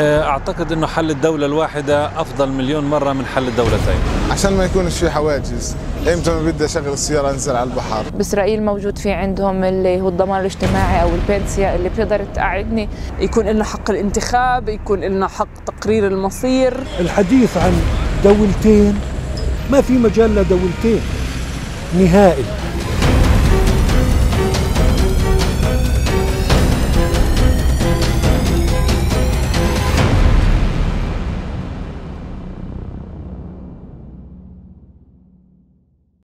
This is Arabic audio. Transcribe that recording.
أعتقد أنه حل الدولة الواحدة أفضل مليون مرة من حل الدولتين، عشان ما يكونش في حواجز. إمتى ما بدي أشغل السيارة أنزل على البحر. بإسرائيل موجود في عندهم اللي هو الضمان الاجتماعي أو البنسيا اللي بتقدر تقعدني. يكون لنا حق الانتخاب، يكون لنا حق تقرير المصير. الحديث عن دولتين، ما في مجال لدولتين نهائي.